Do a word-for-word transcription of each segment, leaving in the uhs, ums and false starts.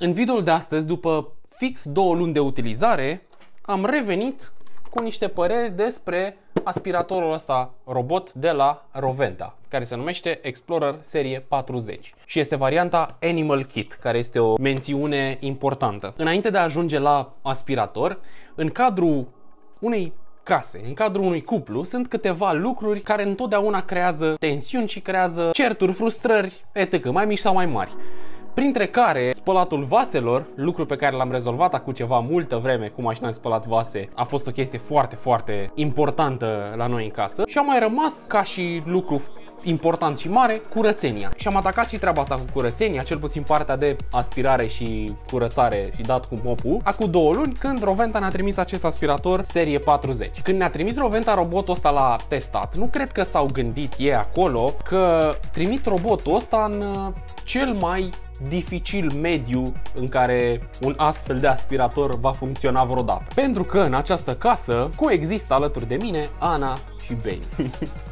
În videoul de astăzi, după fix două luni de utilizare, am revenit cu niște păreri despre aspiratorul ăsta robot de la Roventa, care se numește Explorer serie patruzeci și este varianta Animal Kit, care este o mențiune importantă. Înainte de a ajunge la aspirator, în cadrul unei case, în cadrul unui cuplu, sunt câteva lucruri care întotdeauna creează tensiuni și creează certuri, frustrări, et cetera, mai mici sau mai mari. Printre care spălatul vaselor, lucru pe care l-am rezolvat acum ceva multă vreme cu mașina de spălat vase, a fost o chestie foarte, foarte importantă la noi în casă. Și a mai rămas ca și lucru important și mare, curățenia. Și am atacat și treaba asta cu curățenia, cel puțin partea de aspirare și curățare și dat cu mopul, acum două luni, când Roventa ne-a trimis acest aspirator serie patruzeci. Când ne-a trimis Roventa robotul ăsta la testat, nu cred că s-au gândit ei acolo că trimit robotul ăsta în cel mai dificil mediu în care un astfel de aspirator va funcționa vreodată. Pentru că în această casă coexistă alături de mine Ana și Beni.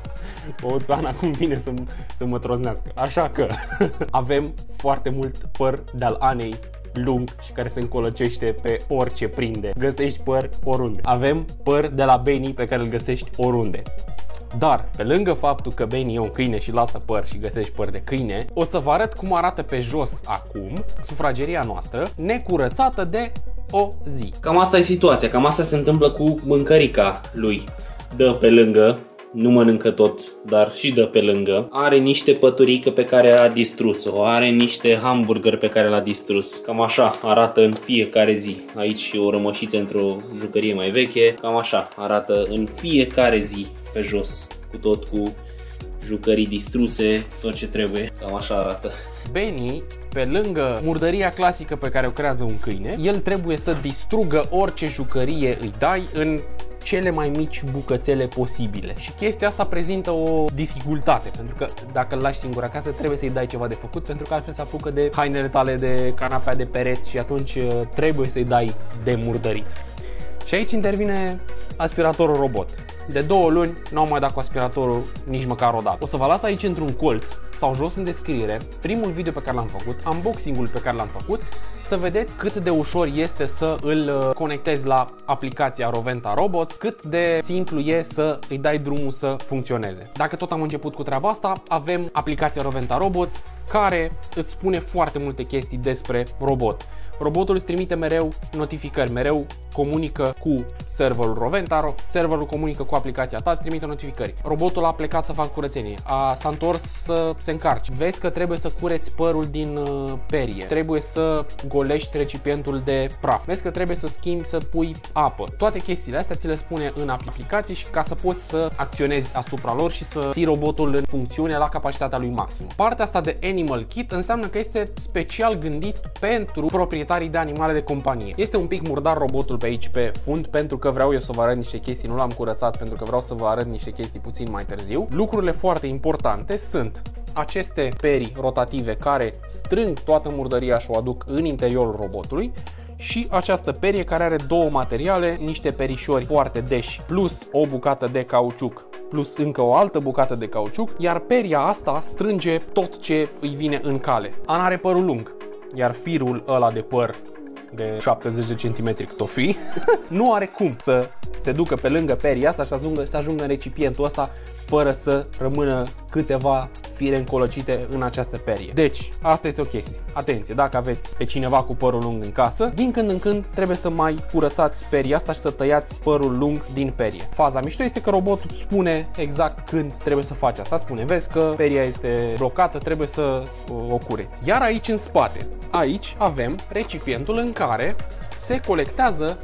O aud pe Ana cum vine să, să mă troznească. Așa că avem foarte mult păr de-al Anei lung și care se încolăcește pe orice prinde. Găsești păr oriunde. Avem păr de la Beni pe care îl găsești oriunde. Dar, pe lângă faptul că Beni e un câine și lasă păr și găsești păr de câine, o să vă arăt cum arată pe jos acum sufrageria noastră, necurățată de o zi. Cam asta e situația, cam asta se întâmplă cu mâncărica lui. Dă pe lângă, nu mănâncă tot, dar și dă pe lângă. Are niște păturică pe care a distrus-o, are niște hamburger pe care l-a distrus. Cam așa arată în fiecare zi. Aici e o rămășiță într-o jucărie mai veche, cam așa arată în fiecare zi pe jos, cu tot cu jucării distruse, tot ce trebuie, cam așa arată. Beni, pe lângă murdăria clasică pe care o creează un câine, el trebuie să distrugă orice jucărie îi dai în cele mai mici bucățele posibile. Și chestia asta prezintă o dificultate, pentru că dacă îl lași singur acasă, trebuie să-i dai ceva de făcut, pentru că altfel se apucă de hainele tale, de canapea, de pereți și atunci trebuie să-i dai de murdărit. Și aici intervine aspiratorul robot. De două luni n-am mai dat cu aspiratorul nici măcar o dată. O să vă las aici într-un colț sau jos în descriere primul video pe care l-am făcut, unboxing-ul pe care l-am făcut, să vedeți cât de ușor este să îl conectezi la aplicația Roventa Robots, cât de simplu e să îi dai drumul să funcționeze. Dacă tot am început cu treaba asta, avem aplicația Roventa Robots care îți spune foarte multe chestii despre robot. Robotul îți trimite mereu notificări, mereu comunică cu serverul Roventa, serverul comunică cu aplicația ta, îți trimite notificări. Robotul a plecat să facă curățenie, a, s-a întors să se încarci. Vezi că trebuie să cureți părul din uh, perie, trebuie să golești recipientul de praf, vezi că trebuie să schimbi, să pui apă. Toate chestiile astea ți le spune în aplicație și ca să poți să acționezi asupra lor și să ții robotul în funcțiune la capacitatea lui maximă. Partea asta de Animal Kit înseamnă că este special gândit pentru proprietarii de animale de companie. Este un pic murdar robotul pe aici pe fund, pentru că vreau eu să vă arăt niște chestii, nu l-am curățat pentru că vreau să vă arăt niște chestii puțin mai târziu. Lucrurile foarte importante sunt aceste perii rotative care strâng toată murdăria și o aduc în interiorul robotului și această perie care are două materiale, niște perișori foarte deși plus o bucată de cauciuc plus încă o altă bucată de cauciuc, iar peria asta strânge tot ce îi vine în cale. Ana are părul lung, iar firul ăla de păr de șaptezeci de centimetri cât o fi, nu are cum să se ducă pe lângă peria asta și să ajungă, să ajungă în recipientul ăsta fără să rămână câteva fire încolăcite în această perie. Deci, asta este o chestie. Atenție, dacă aveți pe cineva cu părul lung în casă, din când în când trebuie să mai curățați peria asta și să tăiați părul lung din perie. Faza mișto este că robotul spune exact când trebuie să faci asta. Spune, vezi că peria este blocată, trebuie să o cureți. Iar aici în spate, aici avem recipientul în care se colectează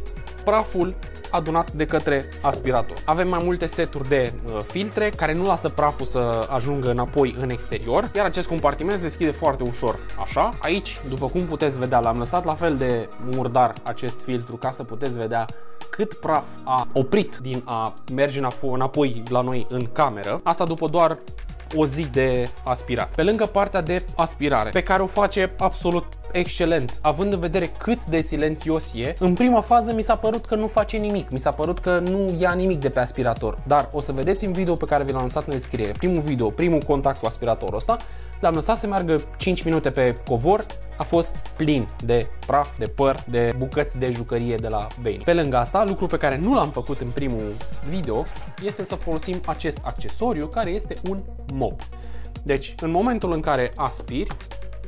praful adunat de către aspirator. Avem mai multe seturi de uh, filtre care nu lasă praful să ajungă înapoi în exterior, iar acest compartiment se deschide foarte ușor. Așa, aici, după cum puteți vedea, l-am lăsat la fel de murdar acest filtru ca să puteți vedea cât praf a oprit din a merge înapoi la noi în cameră. Asta după doar o zi de aspirat. Pe lângă partea de aspirare, pe care o face absolut excelent, având în vedere cât de silențios e, în prima fază mi s-a părut că nu face nimic, mi s-a părut că nu ia nimic de pe aspirator, dar o să vedeți în video pe care vi l-am lăsat în descriere, primul video, primul contact cu aspiratorul ăsta, l-am lăsat să meargă cinci minute pe covor a fost plin de praf, de păr, de bucăți de jucărie de la Benny. Pe lângă asta, lucru pe care nu l-am făcut în primul video este să folosim acest accesoriu care este un mop. Deci, în momentul în care aspiri,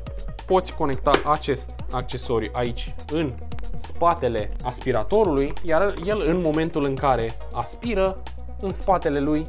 poți conecta acest accesoriu aici în spatele aspiratorului, iar el în momentul în care aspiră, în spatele lui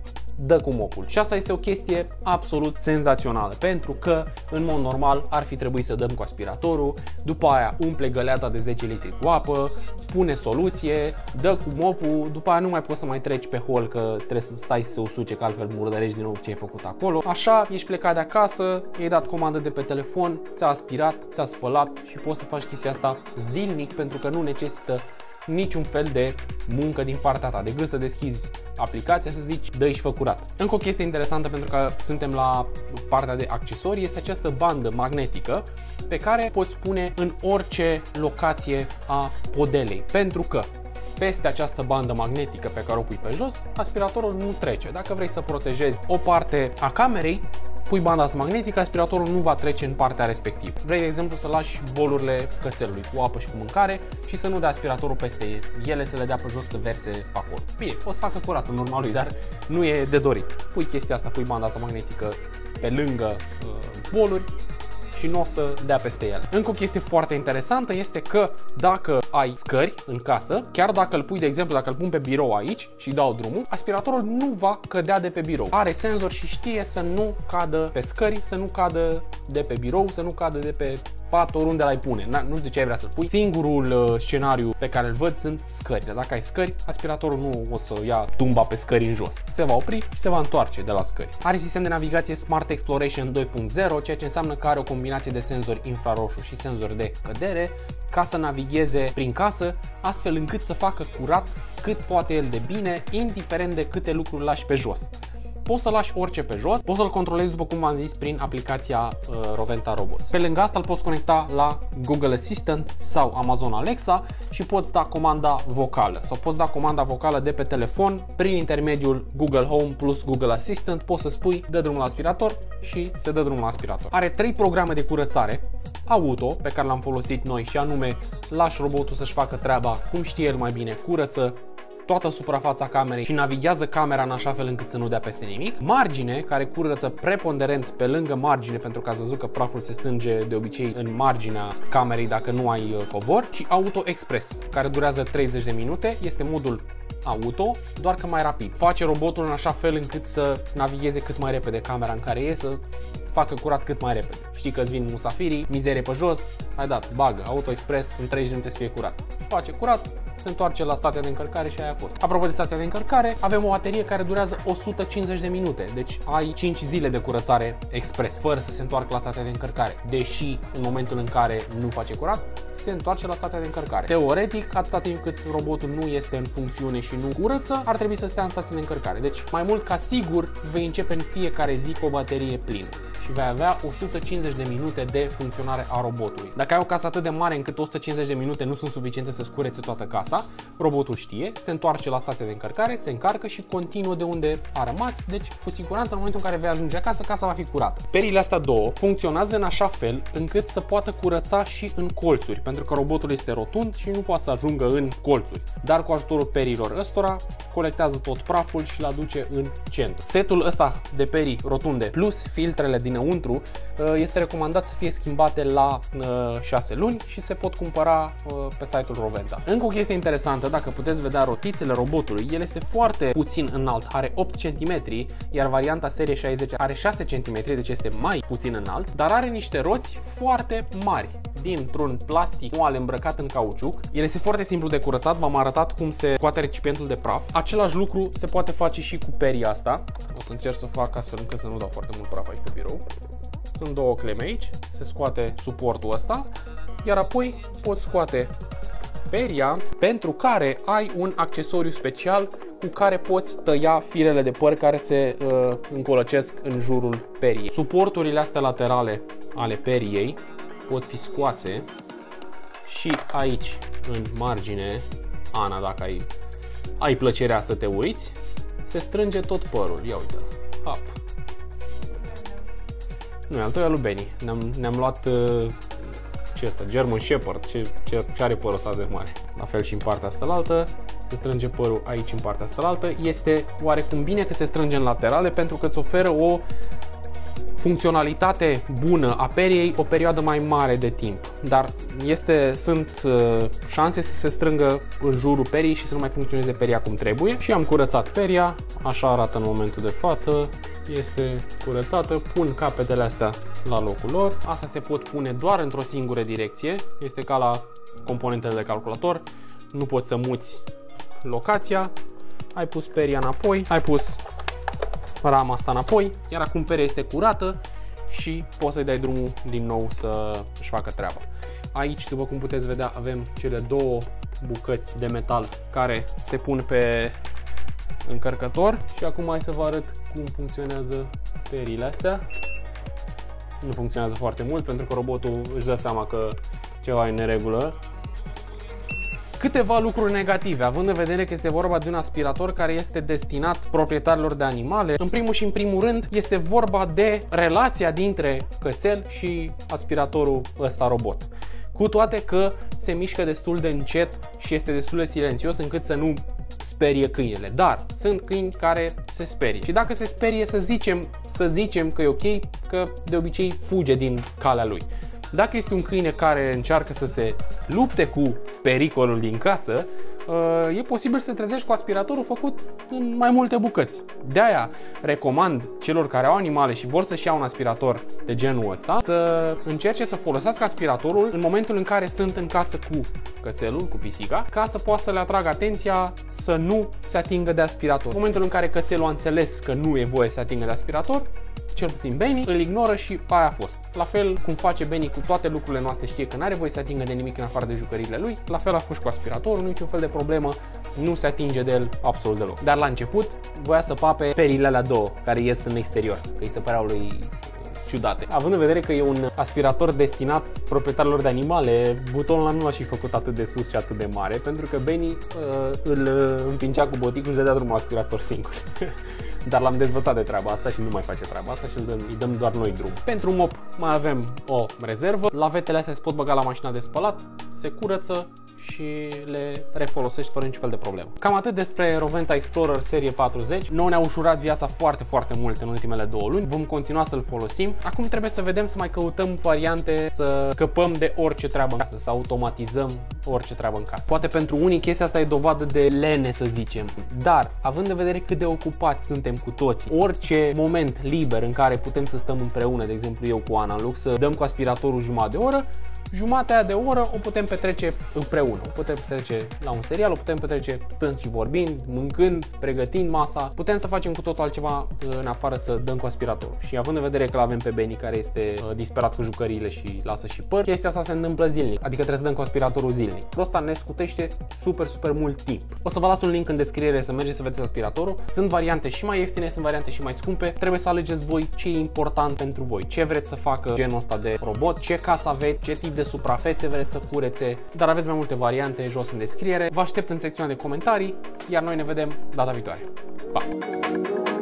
dă cu mopul. Și asta este o chestie absolut senzațională, pentru că în mod normal ar fi trebuit să dăm cu aspiratorul, după aia umple găleata de zece litri cu apă, pune soluție, dă cu mopul, după aia nu mai poți să mai treci pe hol că trebuie să stai să se usuce, că altfel murdărești din nou ce ai făcut acolo. Așa, ești plecat de acasă, i-ai dat comandă de pe telefon, ți-a aspirat, ți-a spălat și poți să faci chestia asta zilnic pentru că nu necesită niciun fel de muncă din partea ta, decât să deschizi aplicația, să zici dă și fă curat. Încă o chestie interesantă, pentru că suntem la partea de accesorii, este această bandă magnetică pe care poți pune în orice locație a podelei, pentru că peste această bandă magnetică pe care o pui pe jos, aspiratorul nu trece. Dacă vrei să protejezi o parte a camerei, pui banda asta magnetică, aspiratorul nu va trece în partea respectivă. Vrei, de exemplu, să lași bolurile cățelului cu apă și cu mâncare și să nu dea aspiratorul peste ele, să le dea pe jos să verse pe acolo. Bine, o să facă curat în urma lui, dar nu e de dorit. Pui chestia asta, pui banda asta magnetică pe lângă uh, boluri și nu o să dea peste ele. Încă o chestie foarte interesantă este că dacă ai scări în casă, chiar dacă îl pui, de exemplu, dacă îl pun pe birou aici și dau drumul, aspiratorul nu va cădea de pe birou. Are senzor și știe să nu cadă pe scări, să nu cadă de pe birou, să nu cadă de pe pat, oriunde l-ai pune. Na, nu știu de ce ai vrea să-l pui. Singurul uh, scenariu pe care îl văd sunt scări. Dacă ai scări, aspiratorul nu o să ia tumba pe scări în jos. Se va opri și se va întoarce de la scări. Are sistem de navigație Smart Exploration doi punct zero, ceea ce înseamnă că are o combinație de senzori infraroșu și senzori de cădere ca să navigheze prin casă, astfel încât să facă curat cât poate el de bine, indiferent de câte lucruri lași pe jos. Poți să lași orice pe jos, poți să-l controlezi, după cum v-am zis, prin aplicația uh, Roventa Robots. Pe lângă asta îl poți conecta la Google Assistant sau Amazon Alexa și poți da comanda vocală sau poți da comanda vocală de pe telefon prin intermediul Google Home plus Google Assistant. Poți să spui dă drumul la aspirator și se dă drumul la aspirator. Are trei programe de curățare auto pe care l-am folosit noi, și anume lași robotul să-și facă treaba cum știe el mai bine, curăță toată suprafața camerei și navighează camera în așa fel încât să nu dea peste nimic. Margine, care curăță preponderent pe lângă margine, pentru că ați văzut că praful se strânge de obicei în marginea camerei dacă nu ai covor. Și Auto Express, care durează treizeci de minute, este modul auto, doar că mai rapid. Face robotul în așa fel încât să navigheze cât mai repede camera în care e, să facă curat cât mai repede. Știi că îți vin musafirii, mizerie pe jos, ai dat, bagă, Auto Express, în treizeci de minute să fie curat. Face curat, se întoarce la stația de încărcare și aia a fost. Apropo de stația de încărcare, avem o baterie care durează o sută cincizeci de minute, deci ai cinci zile de curățare expres, fără să se întoarcă la stația de încărcare. Deși în momentul în care nu face curat, se întoarce la stația de încărcare. Teoretic, atâta timp cât robotul nu este în funcțiune și nu curăță, ar trebui să stea în stația de încărcare. Deci, mai mult ca sigur, vei începe în fiecare zi cu o baterie plină și vei avea o sută cincizeci de minute de funcționare a robotului. Dacă ai o casă atât de mare încât o sută cincizeci de minute nu sunt suficiente să-ți curețe toată casa, robotul știe, se întoarce la stația de încărcare, se încarcă și continuă de unde a rămas, deci cu siguranță în momentul în care vei ajunge acasă, casa va fi curată. Perile astea două funcționează în așa fel încât să poată curăța și în colțuri, pentru că robotul este rotund și nu poate să ajungă în colțuri, dar cu ajutorul perilor ăstora colectează tot praful și îl aduce în centru. Setul ăsta de perii rotunde plus filtrele dinăuntru este recomandat să fie schimbate la șase luni și se pot cumpăra pe site-ul Roventa. Încă o chestie interesantă, dacă puteți vedea rotițele robotului, el este foarte puțin înalt, are opt centimetri, iar varianta serie șaizeci are șase centimetri, deci este mai puțin înalt, dar are niște roți foarte mari, dintr-un plastic moale îmbrăcat în cauciuc. El este foarte simplu de curățat, v-am arătat cum se scoate recipientul de praf. Același lucru se poate face și cu peria asta. O să încerc să fac astfel încât să nu dau foarte mult praf aici pe birou. Sunt două cleme aici, se scoate suportul ăsta, iar apoi poți scoate peria, pentru care ai un accesoriu special cu care poți tăia firele de păr care se uh, încolăcesc în jurul periei. Suporturile astea laterale ale periei pot fi scoase și aici în margine, Ana, dacă ai, ai plăcerea să te uiți, se strânge tot părul. Ia uite-l. Hop. Nu, al tău e al lui Benny. Ne-am ne-am luat uh, și ăsta, German Shepherd, ce, ce, ce are părul ăsta de mare. La fel și în partea asta la altă, se strânge părul aici în partea asta la altă. Este oarecum bine că se strânge în laterale pentru că îți oferă o funcționalitate bună a periei o perioadă mai mare de timp, dar este, sunt uh, șanse să se strângă în jurul periei și să nu mai funcționeze peria cum trebuie. Și am curățat peria, așa arată în momentul de față, este curățată, pun capetele astea la locul lor. Asta se pot pune doar într-o singură direcție, este ca la componentele de calculator, nu poți să muți locația, ai pus peria înapoi, ai pus rama asta înapoi, iar acum perea este curată și poți să-i dai drumul din nou să își facă treaba. Aici, după cum puteți vedea, avem cele două bucăți de metal care se pun pe încărcător și acum hai să vă arăt cum funcționează periile astea. Nu funcționează foarte mult pentru că robotul își dă seama că ceva e în neregulă. Câteva lucruri negative, având în vedere că este vorba de un aspirator care este destinat proprietarilor de animale. În primul și în primul rând este vorba de relația dintre cățel și aspiratorul ăsta robot. Cu toate că se mișcă destul de încet și este destul de silențios încât să nu sperie câinele. Dar sunt câini care se sperie. Și dacă se sperie, să zicem, să zicem că e ok, că de obicei fuge din calea lui. Dacă este un câine care încearcă să se lupte cu pericolul din casă, e posibil să te trezești cu aspiratorul făcut în mai multe bucăți. De aia recomand celor care au animale și vor să-și iau un aspirator de genul ăsta să încerce să folosească aspiratorul în momentul în care sunt în casă cu cățelul, cu pisica, ca să poată să le atragă atenția să nu se atingă de aspirator. În momentul în care cățelul a înțeles că nu e voie să se atingă de aspirator, cel puțin Benny îl ignoră și aia a fost. La fel cum face Benny cu toate lucrurile noastre, știe că nu are voie să se atingă de nimic în afară de jucăriile lui, la fel a fost cu aspiratorul, nu niciun fel de problemă, nu se atinge de el absolut deloc. Dar la început voia să pape perile alea două care ies în exterior, că îi se păreau lui ciudate. Având în vedere că e un aspirator destinat proprietarilor de animale, butonul ăla nu l-a și făcut atât de sus și atât de mare, pentru că Benny uh, îl împingea cu boticul și dădea drumul aspirator singur. Dar l-am dezvățat de treaba asta și nu mai face treaba asta și îl dăm, îi dăm doar noi drum. Pentru mop mai avem o rezervă. Lavetele astea se pot băga la mașina de spălat, se curăță și le refolosești fără niciun fel de problemă. Cam atât despre Roventa Explorer serie patruzeci. Nouă ne-a ușurat viața foarte, foarte mult în ultimele două luni. Vom continua să-l folosim. Acum trebuie să vedem, să mai căutăm variante să scăpăm de orice treabă în casă, să automatizăm orice treabă în casă. Poate pentru unii chestia asta e dovadă de lene, să zicem. Dar, având în vedere cât de ocupați suntem cu toții, orice moment liber în care putem să stăm împreună, de exemplu eu cu Ana, în loc să dăm cu aspiratorul jumătate de oră, jumatea de oră o putem petrece împreună. O putem petrece la un serial, o putem petrece stând și vorbind, mâncând, pregătind masa. Putem să facem cu totul altceva în afară să dăm cu aspiratorul. Și având în vedere că l-avem pe Benny care este uh, disperat cu jucăriile și lasă și păr, chestia asta se întâmplă zilnic. Adică trebuie să dăm cu aspiratorul zilnic. Asta ne scutește super, super mult timp. O să vă las un link în descriere să mergeți să vedeți aspiratorul. Sunt variante și mai ieftine, sunt variante și mai scumpe. Trebuie să alegeți voi ce e important pentru voi. Ce vreți să facă genul ăsta de robot, ce casă aveți, ce tip de suprafețe vreți să curețe, dar aveți mai multe variante jos în descriere. Vă aștept în secțiunea de comentarii, iar noi ne vedem data viitoare. Pa!